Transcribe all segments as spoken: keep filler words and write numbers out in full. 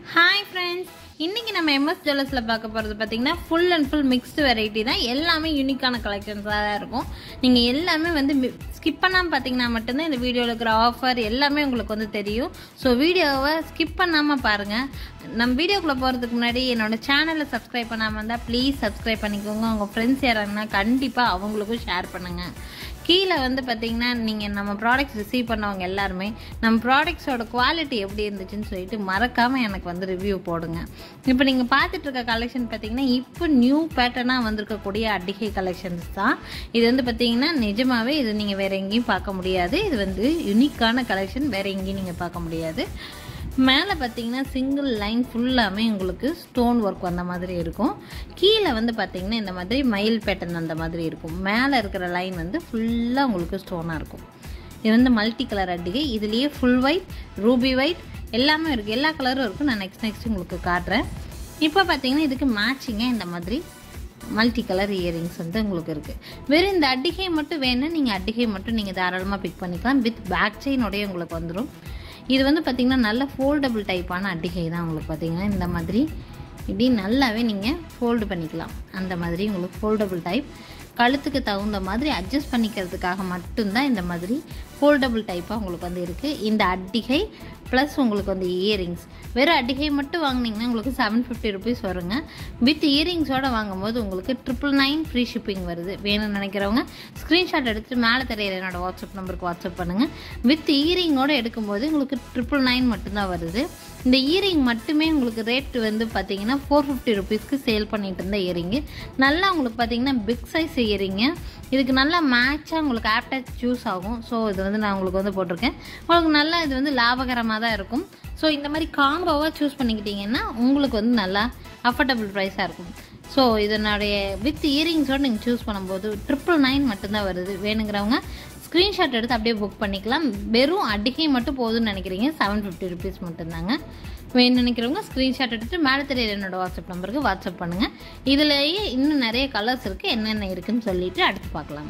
Hi friends, இன்னைக்கு நம்ம M S Jewellersல பார்க்க போறது பாத்தீங்கன்னா full and full mixed variety தான். எல்லாமே யூனிக்கான கலெக்ஷன்ஸா தான் இருக்கும். நீங்க எல்லாமே வந்து ஸ்கிப் பண்ணாம பாத்தீங்கன்னா மட்டும் தான் இந்த வீடியோல இருக்கிற ஆஃபர் எல்லாமே உங்களுக்கு வந்து தெரியும். சோ வீடியோவை ஸ்கிப் பண்ணாம பாருங்க. நம்ம வீடியோக்குள்ள போறதுக்கு முன்னாடி என்னோட சேனலை சப்ஸ்கிரைப் பண்ணாம இருந்தா ப்ளீஸ் சப்ஸ்கிரைப் பண்ணிக்கோங்க. உங்க ஃப்ரெண்ட்ஸ் யாராங்கன்னா கண்டிப்பா அவங்களுக்கும் ஷேர் பண்ணுங்க. கீழே வந்து பார்த்தீங்கன்னா நீங்கள் நம்ம ப்ராடக்ட்ஸ் ரிசீவ் பண்ணவங்க எல்லாருமே நம்ம ப்ராடக்ட்ஸோட குவாலிட்டி எப்படி இருந்துச்சுன்னு சொல்லிட்டு மறக்காமல் எனக்கு வந்து ரிவ்யூ போடுங்க. இப்போ நீங்கள் பார்த்துட்டு இருக்க கலெக்ஷன் பார்த்தீங்கன்னா இப்போ நியூ பேட்டர்னாக வந்திருக்கக்கூடிய அட்டிகை கலெக்ஷன்ஸ் தான். இது வந்து பார்த்தீங்கன்னா நிஜமாகவே இது நீங்கள் வேறு எங்கேயும் பார்க்க முடியாது. இது வந்து யூனிக்கான கலெக்ஷன், வேறு எங்கேயும் நீங்கள் பார்க்க முடியாது. மேலே பார்த்தீங்கன்னா சிங்கிள் லைன் ஃபுல்லாமே உங்களுக்கு ஸ்டோன் ஒர்க் வந்த மாதிரி இருக்கும். கீழே வந்து பார்த்தீங்கன்னா இந்த மாதிரி மயில் பேட்டர்ன் அந்த மாதிரி இருக்கும். மேலே இருக்கிற லைன் வந்து ஃபுல்லாக உங்களுக்கு ஸ்டோனாக இருக்கும். இது வந்து மல்டி கலர் அட்டிகை. இதுலேயே ஃபுல் ஒயிட், ரூபி ஒயிட் எல்லாமே இருக்குது. எல்லா கலரும் இருக்கும். நான் நெக்ஸ்ட் நெக்ஸ்ட் உங்களுக்கு காட்டுறேன். இப்போ பார்த்தீங்கன்னா இதுக்கு மேட்சிங்காக இந்த மாதிரி மல்டி கலர் இயரிங்ஸ் வந்து உங்களுக்கு இருக்குது. வெறும் இந்த அட்டிகை மட்டும் வேணும், நீங்கள் அட்டிகை மட்டும் நீங்கள் தாராளமாக பிக் பண்ணிக்கலாம். வித் பேக் செயினோடய உங்களுக்கு வந்துடும். இது வந்து பார்த்திங்கன்னா நல்ல ஃபோல்டபுள் டைப்பான அட்டிகை தான். உங்களுக்கு பார்த்திங்கன்னா இந்த மாதிரி இப்படி நல்லாவே நீங்கள் ஃபோல்டு பண்ணிக்கலாம். அந்த மாதிரி உங்களுக்கு ஃபோல்டபுள் டைப், கழுத்துக்கு தகுந்த மாதிரி அட்ஜஸ்ட் பண்ணிக்கிறதுக்காக மட்டும்தான் இந்த மாதிரி ஃபோல்டபுள் டைப்பாக உங்களுக்கு வந்து இருக்குது. இந்த அட்டிகை ப்ளஸ் உங்களுக்கு வந்து இயரிங்ஸ், வெறும் அட்டிகை மட்டும் வாங்கினீங்கன்னா உங்களுக்கு செவன் ஃபிஃப்டி ருபீஸ் வருங்க. வித் இயரிங்ஸோடு வாங்கும்போது உங்களுக்கு ட்ரிபிள் நைன் ஃப்ரீ ஷிப்பிங் வருது. வேணும்னு நினைக்கிறவங்க ஸ்க்ரீன்ஷாட் எடுத்துகிட்டு மேலே தெரியல என்னோடய வாட்ஸ்அப் நம்பருக்கு வாட்ஸ்அப் பண்ணுங்கள். வித் இயரிங்கோடு எடுக்கும்போது உங்களுக்கு ட்ரிபிள் நைன் மட்டும்தான் வருது. இந்த இயரிங் மட்டுமே உங்களுக்கு ரேட் வந்து பார்த்தீங்கன்னா ஃபோர் ஃபிஃப்டி ருபீஸ்க்கு சேல் பண்ணிட்டு இருந்த இயரிங்கு. நல்லா உங்களுக்கு பார்த்தீங்கன்னா பிக் சைஸ் இயரிங்கு. இதுக்கு நல்லா மேட்சாக உங்களுக்கு ஆப்டாச் சூஸ் ஆகும். ஸோ இது வந்து நான் உங்களுக்கு வந்து போட்டிருக்கேன். உங்களுக்கு நல்லா இது வந்து லாபகரமாக தான் இருக்கும். ஸோ இந்த மாதிரி காம்போவாக சூஸ் பண்ணிக்கிட்டிங்கன்னா உங்களுக்கு வந்து நல்லா அஃபோர்டபுள் ப்ரைஸாக இருக்கும். ஸோ இதனுடைய வித் இயரிங்ஸோடு நீங்கள் சூஸ் பண்ணும்போது ட்ரிபிள் நைன் மட்டும்தான் வருது. வேணுங்கிறவங்க ஸ்க்ரீன்ஷாட் எடுத்து அப்படியே புக் பண்ணிக்கலாம். வெறும் அடிகை மட்டும் போதும்னு நினைக்கிறீங்க, செவன் ஃபிஃப்டி ருபீஸ் மட்டும்தாங்க. வேணும்னு நினைக்கிறவங்க ஸ்க்ரீன்ஷாட் எடுத்துட்டு மேலே தெரியல என்னோட வாட்ஸ்அப் நம்பருக்கு வாட்ஸ்அப் பண்ணுங்கள். இதுலேயே இன்னும் நிறைய கலர்ஸ் இருக்குது, என்னென்ன இருக்குதுன்னு சொல்லிட்டு அடுத்து பார்க்கலாம்.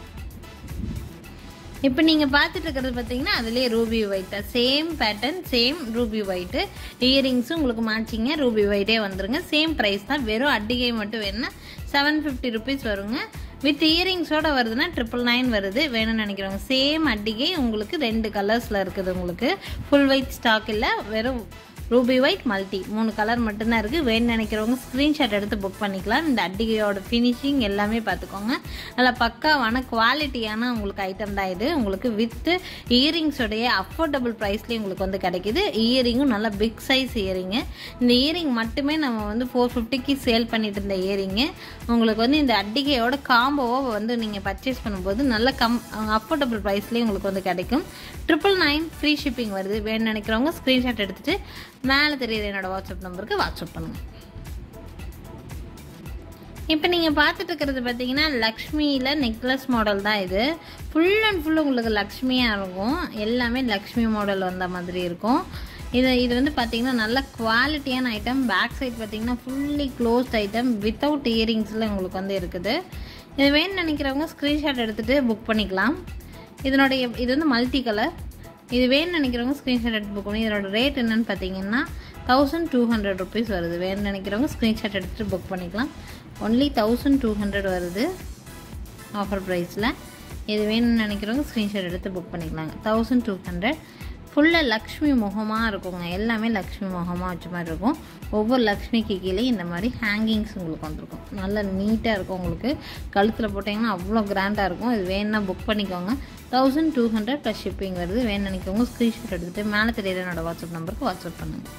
இப்போ நீங்கள் பார்த்துட்டு இருக்கிறது பார்த்தீங்கன்னா அதுலேயே ரூபி ஒயிட்டா, same pattern, same ruby white. இயரிங்ஸும் உங்களுக்கு மேட்சிங்க ரூபி ஒயிட்டே வந்துருங்க. சேம் ப்ரைஸ் தான். வெறும் அட்டிகை மட்டும் வேணுன்னா செவன் ஃபிஃப்டி ருபீஸ் வருங்க. வித் இயரிங்ஸோட வருதுன்னா ட்ரிபிள் நைன் வருது. வேணும்னு நினைக்கிறவங்க சேம் அட்டிகை உங்களுக்கு ரெண்டு கலர்ஸில் இருக்குது. உங்களுக்கு ஃபுல் ஒயிட் ஸ்டாக் இல்லை, வெறும் ரூபி ஒயிட் மல்டி மூணு கலர் மட்டும்தான் இருக்குது. வேணும்னு நினைக்கிறவங்க ஸ்க்ரீன்ஷாட் எடுத்து புக் பண்ணிக்கலாம். இந்த அட்டிகையோட ஃபினிஷிங் எல்லாமே பார்த்துக்கோங்க. நல்லா பக்காவான குவாலிட்டியான உங்களுக்கு ஐட்டம் தான் இது. உங்களுக்கு வித்து இயரிங்ஸோடைய அஃபோர்டபுள் ப்ரைஸ்லேயும் உங்களுக்கு வந்து கிடைக்கிது. இயரிங்கும் நல்லா பிக் சைஸ் இயரிங்கு. இந்த இயரிங் மட்டுமே நம்ம வந்து ஃபோர் ஃபிஃப்டிக்கு சேல் பண்ணிட்டு இருந்த இயரிங்கு உங்களுக்கு வந்து இந்த அட்டிகையோட காம்போவை வந்து நீங்கள் பர்ச்சேஸ் பண்ணும்போது நல்ல கம் அஃபோர்டபுள் ப்ரைஸ்லேயும் உங்களுக்கு வந்து கிடைக்கும். ட்ரிபிள் நைன் ஃப்ரீ ஷிப்பிங் வருது. வேணும்னு நினைக்கிறவங்க ஸ்க்ரீன்ஷாட் எடுத்துகிட்டு மேலே தெரியுது என்னோட வாட்ஸ்அப் நம்பருக்கு வாட்ஸ்அப் பண்ணுங்கள். இப்போ நீங்கள் பார்த்துட்டு இருக்கிறது பார்த்தீங்கன்னா லக்ஷ்மியில் நெக்லஸ் மாடல் தான். இது ஃபுல் அண்ட் ஃபுல் உங்களுக்கு லக்ஷ்மியாக இருக்கும். எல்லாமே லக்ஷ்மி மாடல் வந்த மாதிரி இருக்கும். இது இது வந்து பார்த்தீங்கன்னா நல்ல குவாலிட்டியான ஐட்டம். பேக் சைட் பார்த்தீங்கன்னா ஃபுல்லி க்ளோஸ்ட் ஐட்டம் வித்தவுட் இயரிங்ஸில் உங்களுக்கு வந்து இருக்குது. இது வேணும்னு நினைக்கிறவங்க ஸ்க்ரீன்ஷாட் எடுத்துகிட்டு புக் பண்ணிக்கலாம். இதனுடைய இது வந்து மல்டி கலர். இது வேணும்னு நினைக்கிறவங்க ஸ்க்ரீன்ஷாட் எடுத்து புக் பண்ணி இதோட ரேட் என்னென்னு பார்த்தீங்கன்னா தௌசண்ட் டூ ஹண்ட்ரட் ருபீஸ் வருது. வேணும்னு நினைக்கிறவங்க ஸ்க்ரீன்ஷாட் எடுத்துகிட்டு புக் பண்ணிக்கலாம். ஒன்லி தௌசண்ட் டூ ஹண்ட்ரட் வருது ஆஃபர் ப்ரைஸில். இது வேணும்னு நினைக்கிறவங்க ஸ்க்ரீன்ஷாட் எடுத்து புக் பண்ணிக்கலாங்க. தௌசண்ட் டூ ஹண்ட்ரட் ஃபுல்லாக லக்ஷ்மி முகமாக இருக்குங்க. எல்லாமே லக்ஷ்மி முகமாக வச்ச மாதிரி இருக்கும். ஒவ்வொரு லக்ஷ்மிக்கு கீழே இந்த மாதிரி ஹேங்கிங்ஸ் உங்களுக்கு வந்துருக்கும். நல்லா நீட்டாக இருக்கும். உங்களுக்கு கழுத்தில் போட்டிங்கன்னா அவ்வளோ கிராண்டாக இருக்கும். இது வேணுன்னா புக் பண்ணிக்கோங்க. Thousand two hundred plus shipping வருது. வேணும்னு நினைக்கவங்க ஸ்க்ரீன்ஷாட் எடுத்துகிட்டு மேலே தெரியல என்னோடய வாட்ஸ்அப் நம்பருக்கு வாட்ஸ்அப் பண்ணுங்கள்.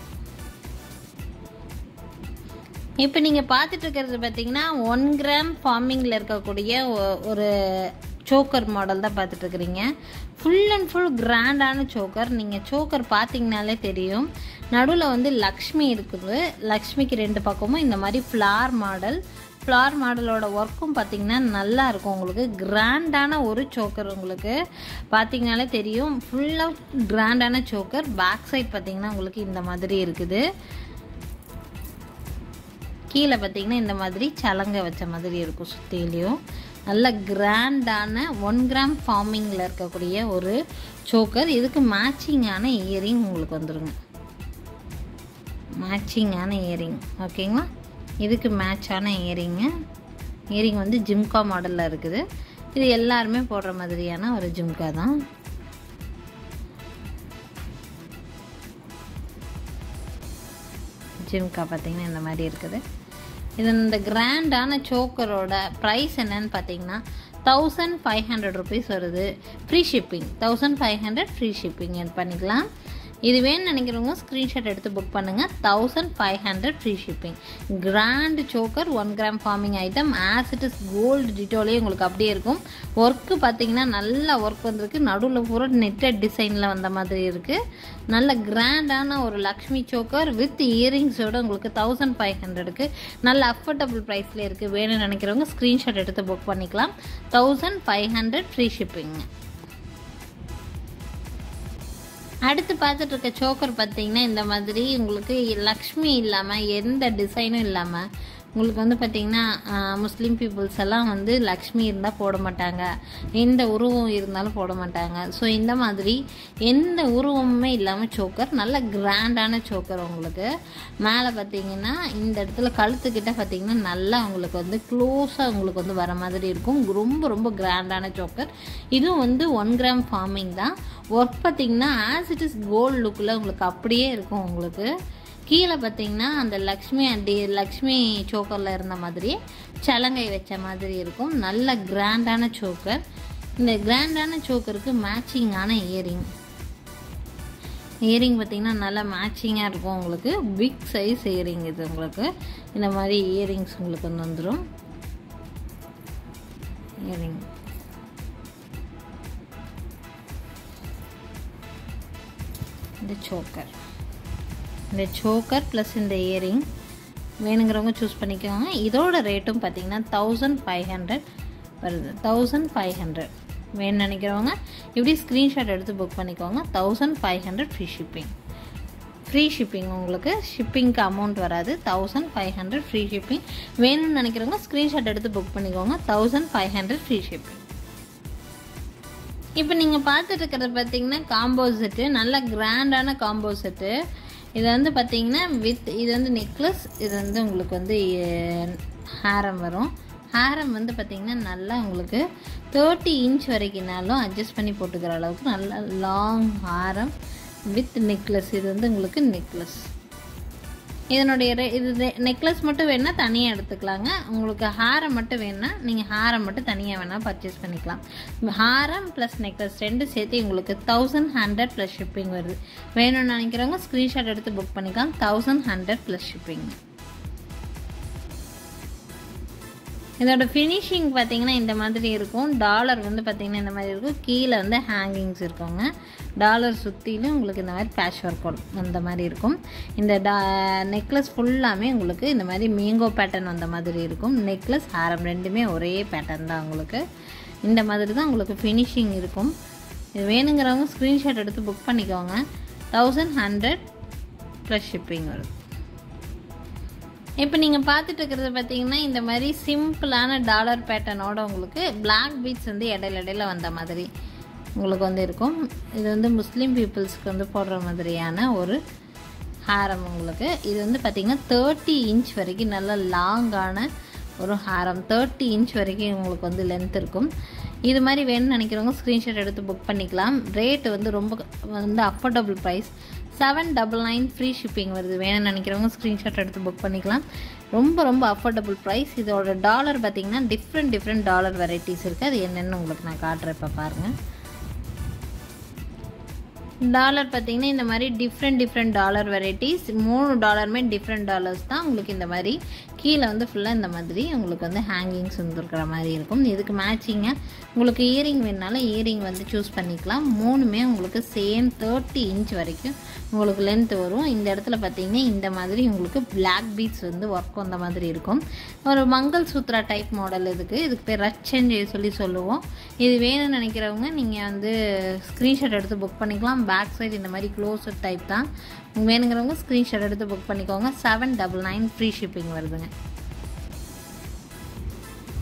இப்போ நீங்கள் பார்த்துட்டு இருக்கிறது பார்த்தீங்கன்னா ஒன் கிராம் ஃபார்மிங்கில் இருக்கக்கூடிய ஒரு சோக்கர் மாடல் தான் பார்த்துட்டு இருக்கிறீங்க. ஃபுல் அண்ட் ஃபுல் கிராண்டான சோக்கர். நீங்கள் சோக்கர் பார்த்தீங்கனாலே தெரியும். நடுவில் வந்து லக்ஷ்மி இருக்குது. லக்ஷ்மிக்கு ரெண்டு பக்கமும் இந்த மாதிரி ஃப்ளார் மாடல். ஃப்ளார் மாடலோட ஒர்க்கும் பார்த்தீங்கன்னா நல்லா இருக்கும். உங்களுக்கு கிராண்டான ஒரு சோக்கர் உங்களுக்கு பார்த்தீங்கனாலே தெரியும். ஃபுல்லாக கிராண்டான சோக்கர். பேக் சைட் பார்த்தீங்கன்னா உங்களுக்கு இந்த மாதிரி இருக்குது. கீழே பார்த்தீங்கன்னா இந்த மாதிரி சலங்க வச்ச மாதிரி இருக்கும். சுற்றிலையும் நல்ல கிராண்டான ஒன் கிராம் ஃபார்மிங்கில் இருக்கக்கூடிய ஒரு சோக்கர். இதுக்கு மேட்சிங்கான இயரிங் உங்களுக்கு வந்துருங்க. மேட்சிங்கான இயரிங். ஓகேங்களா, இதுக்கு மேட்சான இயரிங்கு. இயரிங் வந்து ஜிம்கா மாடலில் இருக்குது. இது எல்லாருமே போடுற மாதிரியான ஒரு ஜிம்கா தான். ஜிம்கா பார்த்தீங்கன்னா இந்த மாதிரி இருக்குது. இது இந்த கிராண்டான சோக்கரோட ப்ரைஸ் என்னன்னு பார்த்தீங்கன்னா தௌசண்ட் ஃபைவ் ஹண்ட்ரட் ருபீஸ் வருது. Free shipping. Thousand five hundred free shipping பண்ணிக்கலாம். இது வேணும்னு நினைக்கிறவங்க ஸ்க்ரீன்ஷாட் எடுத்து புக் பண்ணுங்கள். Thousand five hundred free shipping. Grand choker one gram forming item. As it is gold டிட்டோலே உங்களுக்கு அப்படியே இருக்கும். ஒர்க்கு பார்த்தீங்கன்னா நல்ல ஒர்க் வந்திருக்கு. நடுவில் பூரா நெட்டட் டிசைனில் வந்த மாதிரி இருக்குது. நல்ல கிராண்டான ஒரு லக்ஷ்மி சோக்கர் வித் இயரிங்ஸோடு உங்களுக்கு தௌசண்ட் ஃபைவ் ஹண்ட்ரடுக்கு நல்ல அஃபோர்டபுள் ப்ரைஸில் இருக்குது. வேணும்னு நினைக்கிறவங்க ஸ்க்ரீன்ஷாட் எடுத்து புக் பண்ணிக்கலாம். Thousand five hundred free shipping. அடுத்து பார்த்துட்டு இருக்க சோக்கர் பார்த்தீங்கன்னா இந்த மாதிரி உங்களுக்கு லக்ஷ்மி இல்லாமல் எந்த டிசைனும் இல்லாமல் உங்களுக்கு வந்து பார்த்திங்கன்னா முஸ்லீம் பீப்புள்ஸ் எல்லாம் வந்து லக்ஷ்மி இருந்தால் போட மாட்டாங்க, எந்த உருவம் இருந்தாலும் போட மாட்டாங்க. ஸோ இந்த மாதிரி எந்த உருவமுமே இல்லாமல் சோக்கர், நல்ல கிராண்டான சோக்கர். உங்களுக்கு மேலே பார்த்திங்கன்னா இந்த இடத்துல கழுத்துக்கிட்ட பார்த்திங்கன்னா நல்லா உங்களுக்கு வந்து க்ளோஸாக உங்களுக்கு வந்து வர மாதிரி இருக்கும். ரொம்ப ரொம்ப கிராண்டான சோக்கர். இதுவும் வந்து ஒன் கிராம் ஃபார்மிங் தான். ஒர்க் பார்த்திங்கன்னா ஆஸ் இட் இஸ் கோல்டு லுக்கில் உங்களுக்கு அப்படியே இருக்கும். உங்களுக்கு கீழே பார்த்தீங்கன்னா அந்த லக்ஷ்மி அடி லக்ஷ்மி சோக்கரில் இருந்த மாதிரி சலங்கை வச்ச மாதிரி இருக்கும். நல்ல கிராண்டான சோக்கர். இந்த கிராண்டான சோக்கருக்கு மேட்சிங்கான இயரிங். இயரிங் பார்த்திங்கன்னா நல்லா மேட்சிங்காக இருக்கும். உங்களுக்கு பிக் சைஸ் இயரிங் இது. உங்களுக்கு இந்த மாதிரி இயரிங்ஸ் உங்களுக்கு வந்து வந்துடும். இயரிங் இந்த சோக்கர் இந்த சோக்கர் ப்ளஸ் இந்த இயரிங் வேணுங்கிறவங்க சூஸ் பண்ணிக்கோங்க. இதோட ரேட்டும் பார்த்தீங்கன்னா தௌசண்ட் ஃபைவ் ஹண்ட்ரட் வருது. தௌசண்ட் ஃபைவ் ஹண்ட்ரட் வேணும்னு நினைக்கிறவங்க இப்படி ஸ்க்ரீன்ஷாட் எடுத்து புக் பண்ணிக்கோங்க. Thousand five hundred free shipping. Free shipping. உங்களுக்கு ஷிப்பிங்க்கு அமௌண்ட் வராது. Thousand five hundred free shipping. வேணும்னு நினைக்கிறவங்க ஸ்க்ரீன்ஷாட் எடுத்து புக் பண்ணிக்கோங்க. Thousand five hundred free shipping. இப்போ நீங்கள் பார்த்துட்டு இருக்கிறது பார்த்தீங்கன்னா காம்போ செட்டு. நல்ல கிராண்டான காம்போ செட்டு. இது வந்து பார்த்தீங்கன்னா வித் இது வந்து நெக்லஸ், இது வந்து உங்களுக்கு வந்து ஹாரம் வரும். ஹாரம் வந்து பார்த்தீங்கன்னா நல்லா உங்களுக்கு தேர்ட்டி இன்ச் வரைக்கும்னாலும் அட்ஜஸ்ட் பண்ணி போட்டுக்கிற அளவுக்கு நல்ல லாங் ஹாரம் வித் நெக்லஸ். இது வந்து உங்களுக்கு நெக்லஸ். இதனுடைய இது நெக்லஸ் மட்டும் வேணால் தனியாக எடுத்துக்கலாங்க. உங்களுக்கு ஹாரம் மட்டும் வேணுன்னா நீங்கள் ஹாரம் மட்டும் தனியாக வேணால் பர்ச்சேஸ் பண்ணிக்கலாம். ஹாரம் ப்ளஸ் நெக்லஸ் ரெண்டு சேர்த்து உங்களுக்கு தௌசண்ட் ஹண்ட்ரட் ப்ளஸ் ஷிப்பிங் வருது. வேணும்னு நினைக்கிறவங்க ஸ்க்ரீன்ஷாட் எடுத்து புக் பண்ணிக்கலாம். Thousand hundred plus shipping. இதோட ஃபினிஷிங் பார்த்தீங்கன்னா இந்த மாதிரி இருக்கும். டாலர் வந்து பார்த்தீங்கன்னா இந்த மாதிரி இருக்கும். கீழே வந்து ஹேங்கிங்ஸ் இருக்குங்க. டாலர் சுற்றிலும் உங்களுக்கு இந்த மாதிரி பேட்ச் ஒர்க் அந்த மாதிரி இருக்கும். இந்த டா நெக்லஸ் ஃபுல்லாமே உங்களுக்கு இந்த மாதிரி மேங்கோ பேட்டர்ன் வந்த மாதிரி இருக்கும். நெக்லஸ் ஹாரம் ரெண்டுமே ஒரே பேட்டர்ன் தான். உங்களுக்கு இந்த மாதிரி தான் உங்களுக்கு ஃபினிஷிங் இருக்கும். இது வேணுங்கிறவங்க ஸ்க்ரீன்ஷாட் எடுத்து புக் பண்ணிக்கோங்க. தௌசண்ட் ஹண்ட்ரட் ப்ளஸ் ஷிப்பிங் வருது. இப்போ நீங்கள் பார்த்துட்டு இருக்கிறது பார்த்தீங்கன்னா இந்த மாதிரி சிம்பிளான டாலர் பேட்டர்னோட உங்களுக்கு பிளாக் பீட்ஸ் வந்து இடையில இடையில வந்த மாதிரி உங்களுக்கு வந்து இருக்கும். இது வந்து முஸ்லீம் பீப்புள்ஸ்க்கு வந்து போடுற மாதிரியான ஒரு ஹாரம். உங்களுக்கு இது வந்து பார்த்திங்கன்னா தேர்ட்டி இன்ச் வரைக்கும் நல்ல லாங்கான ஒரு ஹாரம். தேர்ட்டி இன்ச் வரைக்கும் உங்களுக்கு வந்து லென்த் இருக்கும். இது மாதிரி வேணும்னு நினைக்கிறவங்க ஸ்க்ரீன்ஷாட் எடுத்து புக் பண்ணிக்கலாம். ரேட்டு வந்து ரொம்ப வந்து affordable price. Seven double nine free shipping வருது. வேணும்னு நினைக்கிறவங்க ஸ்க்ரீன்ஷாட் எடுத்து புக் பண்ணிக்கலாம். ரொம்ப ரொம்ப அஃபோர்டபுள் ப்ரைஸ். இதோட டாலர் பார்த்திங்கன்னா டிஃப்ரெண்ட் டிஃப்ரெண்ட் டாலர் வெரைட்டிஸ் இருக்குது. அது என்னென்னு உங்களுக்கு நான் காட்டுறேன். இப்போ பாருங்கள். டாலர் பார்த்தீங்கன்னா இந்த மாதிரி டிஃப்ரெண்ட் டிஃப்ரெண்ட் டாலர் வெரைட்டிஸ். மூணு டாலருமே டிஃப்ரெண்ட் டாலர்ஸ் தான். உங்களுக்கு இந்த மாதிரி கீழே வந்து ஃபுல்லாக இந்த மாதிரி உங்களுக்கு வந்து ஹேங்கிங்ஸ் வந்துருக்கிற மாதிரி இருக்கும். இதுக்கு மேட்சிங்காக உங்களுக்கு இயரிங் வேணுனாலும் இயரிங் வந்து சூஸ் பண்ணிக்கலாம். மூணுமே உங்களுக்கு சேம் தேர்ட்டி இன்ச் வரைக்கும் உங்களுக்கு லென்த் வரும். இந்த இடத்துல பார்த்தீங்கன்னா இந்த மாதிரி உங்களுக்கு பிளாக் பீட்ஸ் வந்து ஒர்க் வந்த மாதிரி இருக்கும். ஒரு மங்கள் சூத்ரா டைப் மாடல். இதுக்கு இதுக்கு பேர் ரச்சன்னு சொல்லி சொல்லுவோம். இது வேணும்னு நினைக்கிறவங்க நீங்கள் வந்து ஸ்க்ரீன்ஷாட் எடுத்து புக் பண்ணிக்கலாம். பேக் சைடு இந்த மாதிரி க்ளோஸர் டைப் தான். வேணுங்கிறவங்க ஸ்க்ரீன்ஷாட் எடுத்து புக் பண்ணிக்கோங்க. Seven double nine free shipping வருதுங்க.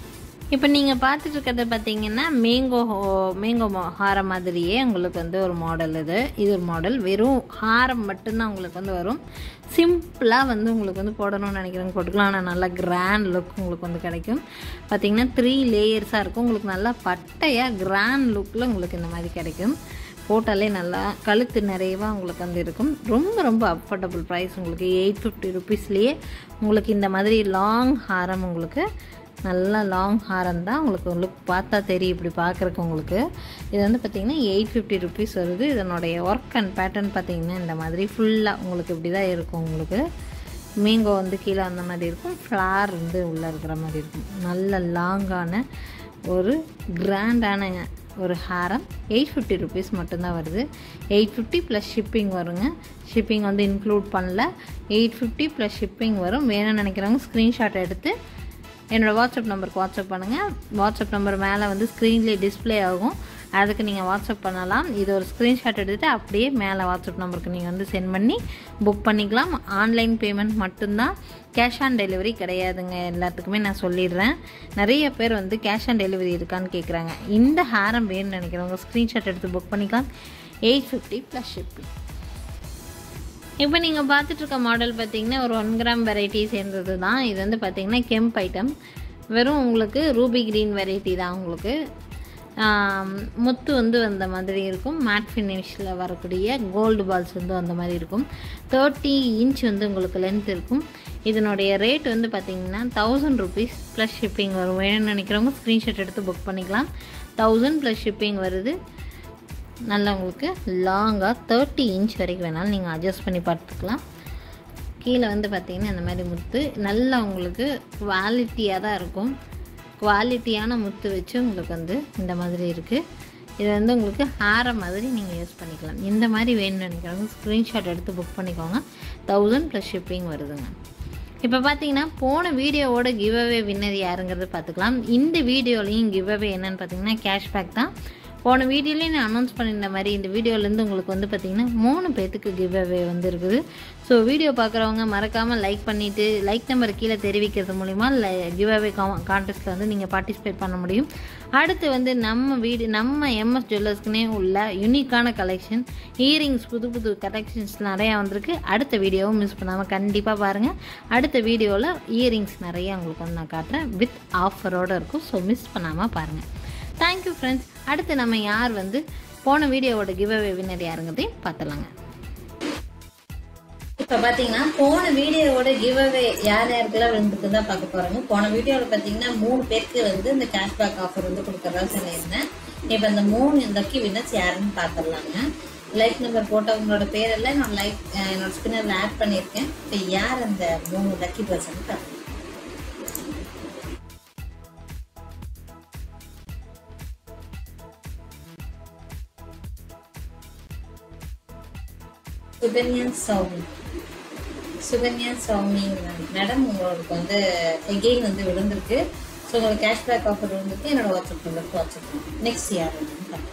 இப்போ நீங்கள் பார்த்துட்டு இருக்கிறத பார்த்தீங்கன்னா மேங்கோ மேங்கோ ஹாரம் மாதிரியே உங்களுக்கு வந்து ஒரு மாடல் இது இது ஒரு மாடல் வெறும் ஹாரம் மட்டும்தான் உங்களுக்கு வந்து வரும். சிம்பிளாக வந்து உங்களுக்கு வந்து போடணும்னு நினைக்கிறவங்க போட்டுக்கலாம். ஆனால் நல்லா கிராண்ட் லுக் உங்களுக்கு வந்து கிடைக்கும். பார்த்தீங்கன்னா த்ரீ லேயர்ஸாக இருக்கும். உங்களுக்கு நல்லா பட்டையாக கிராண்ட் லுக்கில் உங்களுக்கு இந்த மாதிரி கிடைக்கும். போட்டாலே நல்லா கழுத்து நிறையவா உங்களுக்கு வந்து இருக்கும். ரொம்ப ரொம்ப அஃபோர்டபுள் ப்ரைஸ். உங்களுக்கு எயிட் ஃபிஃப்டி ருபீஸ்லேயே உங்களுக்கு இந்த மாதிரி லாங் ஹாரம் உங்களுக்கு நல்லா லாங் ஹாரம் தான். உங்களுக்கு லுக் பார்த்தா தெரியும் இப்படி பார்க்குறக்கு உங்களுக்கு. இது வந்து பார்த்திங்கன்னா எயிட் ஃபிஃப்டி ருபீஸ் வருது. இதனுடைய ஒர்க் அண்ட் பேட்டர்ன் பார்த்திங்கன்னா இந்த மாதிரி ஃபுல்லாக உங்களுக்கு இப்படி தான் இருக்கும். உங்களுக்கு மேங்கோ வந்து கீழே அந்த மாதிரி இருக்கும். ஃப்ளார் வந்து உள்ளே இருக்கிற மாதிரி இருக்கும். நல்ல லாங்கான ஒரு கிராண்டான ஒரு ஹாரம். எயிட் ஃபிஃப்டி ருபீஸ் மட்டும்தான் வருது. எயிட் ஃபிஃப்டி ப்ளஸ் ஷிப்பிங் வருங்க. ஷிப்பிங் வந்து இன்க்ளூட் பண்ணல. எயிட் ஃபிஃப்டி ப்ளஸ் ஷிப்பிங் வரும். வேணும்னு நினைக்கிறவங்க ஸ்க்ரீன்ஷாட் எடுத்து என்னோடய வாட்ஸ்அப் நம்பருக்கு வாட்ஸ்அப் பண்ணுங்கள். வாட்ஸ்அப் நம்பர் மேலே வந்து ஸ்க்ரீன்லேயே டிஸ்பிளே ஆகும். அதுக்கு நீங்கள் வாட்ஸ்அப் பண்ணலாம். இது ஒரு ஸ்க்ரீன்ஷாட் எடுத்துகிட்டு அப்படியே மேலே வாட்ஸ்அப் நம்பருக்கு நீங்கள் வந்து சென்ட் பண்ணி புக் பண்ணிக்கலாம். ஆன்லைன் பேமெண்ட் மட்டும்தான். கேஷ் ஆன் டெலிவரி கிடையாதுங்க. எல்லாத்துக்குமே நான் சொல்லிடுறேன். நிறைய பேர் வந்து கேஷ் ஆன் டெலிவரி இருக்கான்னு கேட்குறாங்க. இந்த ஹாரம் வேணும்னு நினைக்கிறவங்க ஸ்க்ரீன்ஷாட் எடுத்து புக் பண்ணிக்கலாம். Eight fifty plus shipping. இப்போ நீங்கள் பார்த்துட்ருக்க மாடல் பார்த்திங்கன்னா ஒரு ஒன் கிராம் வெரைட்டி சேர்ந்தது தான். இது வந்து பார்த்திங்கன்னா கெம்ப் ஐட்டம். வெறும் உங்களுக்கு ரூபி க்ரீன் வெரைட்டி தான். உங்களுக்கு முத்து வந்து அந்த மாதிரி இருக்கும். மேட் ஃபினிஷில் வரக்கூடிய கோல்டு பால்ஸ் வந்து அந்த மாதிரி இருக்கும். தேர்ட்டி இன்ச் வந்து உங்களுக்கு லென்த் இருக்கும். இதனுடைய ரேட் வந்து பார்த்திங்கன்னா தௌசண்ட் ருபீஸ் ப்ளஸ் ஷிப்பிங் வரும். வேணும்னு நினைக்கிறவங்க ஸ்க்ரீன்ஷாட் எடுத்து புக் பண்ணிக்கலாம். தௌசண்ட் ப்ளஸ் ஷிப்பிங் வருது. நல்லா உங்களுக்கு லாங்காக தேர்ட்டி இன்ச் வரைக்கும் வேணாலும் நீங்கள் அட்ஜஸ்ட் பண்ணி பார்த்துக்கலாம். கீழே வந்து பார்த்திங்கன்னா இந்த மாதிரி முத்து நல்லா உங்களுக்கு குவாலிட்டியாக தான் இருக்கும். குவாலிட்டியான முத்து வச்சு உங்களுக்கு வந்து இந்த மாதிரி இருக்குது. இது வந்து உங்களுக்கு ஹாரம் மாதிரி நீங்கள் யூஸ் பண்ணிக்கலாம். இந்த மாதிரி வேணும்னு நினைக்கிறவங்க ஸ்க்ரீன்ஷாட் எடுத்து புக் பண்ணிக்கோங்க. தௌசண்ட் ப்ளஸ் ஷிப்பிங் வருதுங்க. இப்போ பார்த்தீங்கன்னா போன வீடியோவோட கிவ் அவே வின்னர் யாருங்கிறது பார்த்துக்கலாம். இந்த வீடியோலையும் கிவ் அவே என்னென்னு பார்த்தீங்கன்னா கேஷ்பேக் தான். போன வீடியோலேயே நான் அனௌன்ஸ் பண்ணியிருந்த மாதிரி இந்த வீடியோலேருந்து உங்களுக்கு வந்து பார்த்திங்கன்னா மூணு பேர்த்துக்கு கிவ் அவே வந்து இருக்குது. ஸோ வீடியோ பார்க்குறவங்க மறக்காமல் லைக் பண்ணிவிட்டு லைக் நம்பர் கீழே தெரிவிக்கிறது மூலிமா கிவ் அவே கா கான்டெஸ்ட்டில் வந்து நீங்கள் பார்ட்டிசிபேட் பண்ண முடியும். அடுத்து வந்து நம்ம வீடு நம்ம எம்எஸ் ஜுவல்லர்ஸ்க்குனே உள்ள யூனிக்கான கலெக்ஷன் இயரிங்ஸ் புது புது கலெக்ஷன்ஸ் நிறையா வந்திருக்கு. அடுத்த வீடியோவும் மிஸ் பண்ணாமல் கண்டிப்பாக பாருங்கள். அடுத்த வீடியோவில் இயரிங்ஸ் நிறையா உங்களுக்கு வந்து நான் காட்டுறேன். வித் ஆஃபரோடு இருக்கும். ஸோ மிஸ் பண்ணாமல் பாருங்கள். Thank you friends. அடுத்து நம்ம யார் வந்து போன வீடியோவோட கிவ் அவே வின்னர் யாருங்கிறதையும் பார்த்துலாங்க. இப்போ பார்த்தீங்கன்னா போன வீடியோவோட கிவ் அவே யார் யாருக்கெல்லாம் விழுந்துருக்கு தான் பார்க்க போகிறாங்க. போன வீடியோவில் பார்த்தீங்கன்னா மூணு பேருக்கு வந்து இந்த கேஷ்பேக் ஆஃபர் வந்து கொடுக்குறதா சொல்லியிருந்தேன். இப்போ இந்த மூணு லக்கி வின்னர்ஸ் யாருன்னு பார்த்துடலாங்க. லைக் நம்பர் போட்டவங்களோட பேரெல்லாம் நான் லைக் என்னோட ஸ்பின்னரில் ஆட் பண்ணியிருக்கேன். இப்போ யார் அந்த மூணு லக்கி பர்சன் பார்க்கலாம். சுகன்யா சௌமி சுகன்யா சௌமி மேடம் உங்களுக்கு வந்து எகெயின் வந்து விழுந்திருக்கு. ஸோ உங்களுக்கு கேஷ்பேக் ஆஃபர் விழுந்திருக்கு. என்னோட வாட்ஸ்அப் நம்பருக்கு வாட்ஸ்அப் பண்ணுங்க. நெக்ஸ்ட் யார் வந்து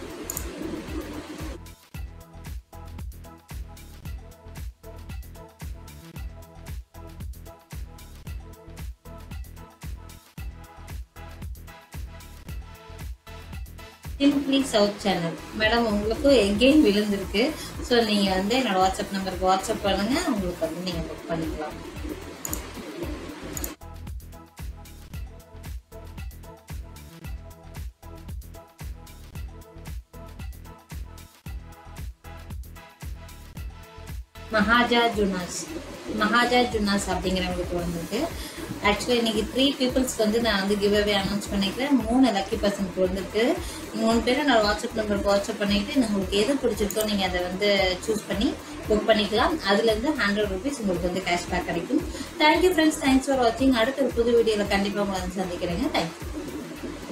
சிம்பிளி சவுத் சேனல் மேடம் உங்களுக்கு எகெயின் விழுந்திருக்கு. ஸோ நீங்கள் வந்து என்னோட வாட்ஸ்அப் நம்பருக்கு வாட்ஸ்அப் பண்ணுங்கள். உங்களுக்கு வந்து நீங்கள் புக் பண்ணிக்கலாம். மகாஜா ஜுனாஸ் மகாஜா ஜுனாஸ் அப்படிங்கிறவங்களுக்கு வந்துருக்கு. ஆக்சுவலி இன்னைக்கு த்ரீ பீப்புள்ஸ்க்கு வந்து நான் வந்து கிவ் அவே அனௌன்ஸ் பண்ணிக்கிறேன். மூணு லக்கி பர்சனுக்கு வந்துருக்கு. மூணு பேரை நான் வாட்ஸ்அப் நம்பருக்கு வாட்ஸ்அப் பண்ணிட்டு உங்களுக்கு எது பிடிச்சிருக்கோ நீங்கள் அதை வந்து சூஸ் பண்ணி புக் பண்ணிக்கலாம். அதுலேருந்து ஹண்ட்ரட் ருபீஸ் உங்களுக்கு வந்து கேஷ்பேக் கிடைக்கும். Thank you friends. தேங்க்ஸ் ஃபார் வாட்சிங். அடுத்த ஒரு புது வீடியோவில் கண்டிப்பாக உங்களை வந்து சந்திக்கிறேங்க. தேங்க்யூ.